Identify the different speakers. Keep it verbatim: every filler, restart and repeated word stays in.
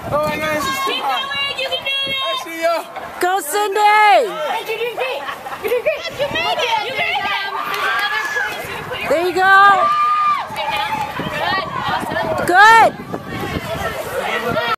Speaker 1: Oh my goodness, it's too
Speaker 2: Keep
Speaker 1: hot.
Speaker 2: going, you can do this!
Speaker 1: I see ya.
Speaker 3: Go, Cindy!
Speaker 2: Hey, you did great! You did great! You made it! You made it! There's another place you can put your
Speaker 3: There you go.
Speaker 2: Right now. Good. Awesome.
Speaker 3: Good.